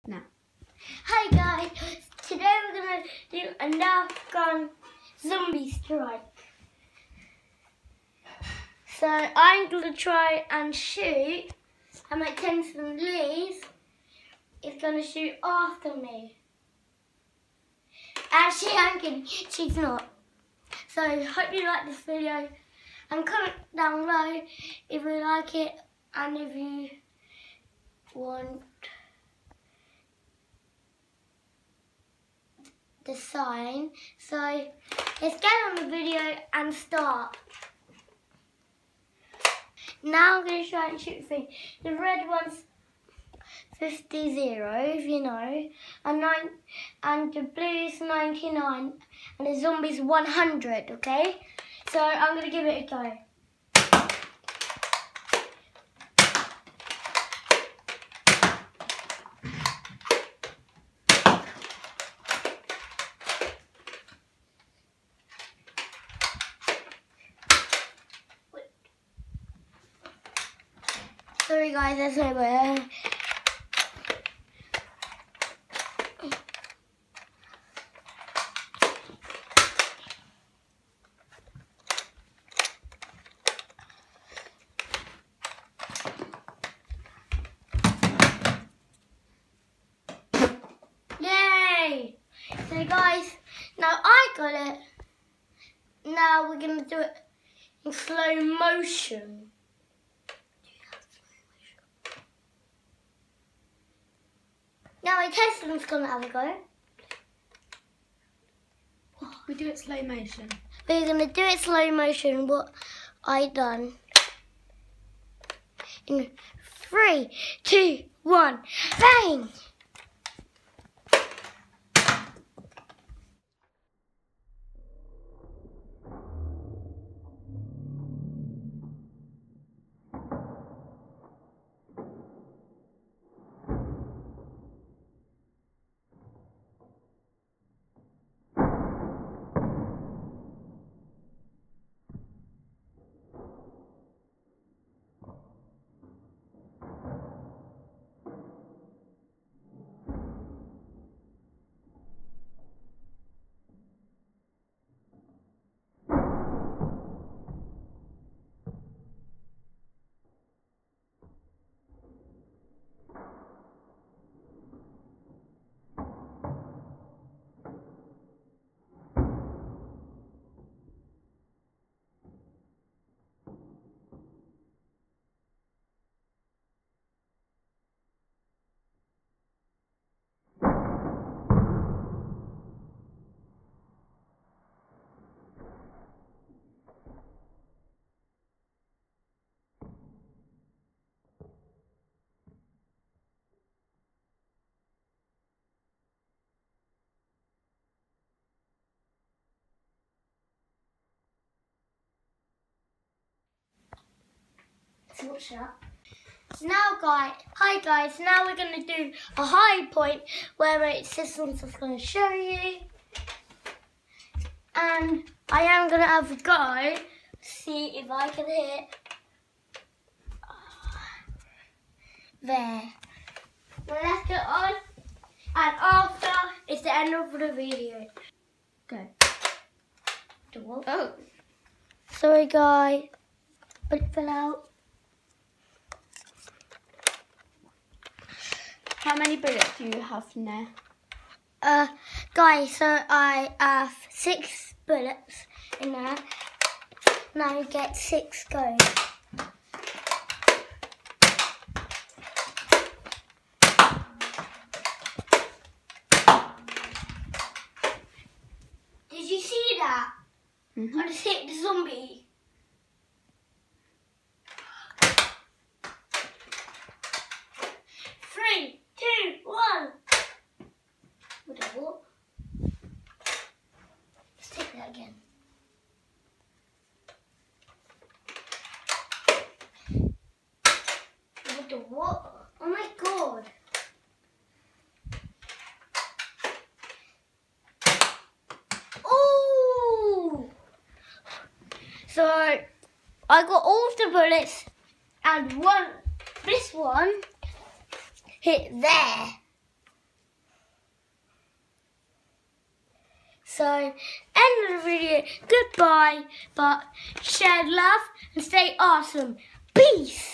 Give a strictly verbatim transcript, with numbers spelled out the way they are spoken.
Now. Hi guys, today we're going to do a Nerf gun zombie strike. So I'm going to try and shoot, and my Tennyson Lee's is going to shoot after me. Actually, I'm kidding, she's not. So hope you like this video, and comment down below if you like it and if you want the sign. So let's get on the video and start. Now I'm going to try and shoot the thing. The red one's fifty zero, if you know, and nine, and the blue's ninety-nine, and the zombie's one hundred. Okay, so I'm going to give it a go. Sorry guys, that's nowhere. Yay! So guys, now I got it. Now we're gonna do it in slow motion. Now my Tesla's gonna have a go. We do it slow motion. We're gonna do it slow motion, what I done. In three, two, one, bang! Watch that. Now guys, hi guys, now we're going to do a high point where my system's just going to show you. And I am going to have a go, see if I can hit. There. Now let's get on, and after it's the end of the video. Go. Door. Oh. Sorry guys, but it fell out. How many bullets do you have now? Uh, guys, so I have six bullets in there. Now you get six goes. Did you see that? Mm-hmm. I just hit the zombie. Three, two, one. What the what? Let's take that again. What the what? Oh my god. Oh! So I got all of the bullets and one, this one hit there. So, end of the video. Goodbye, but share love and stay awesome. Peace.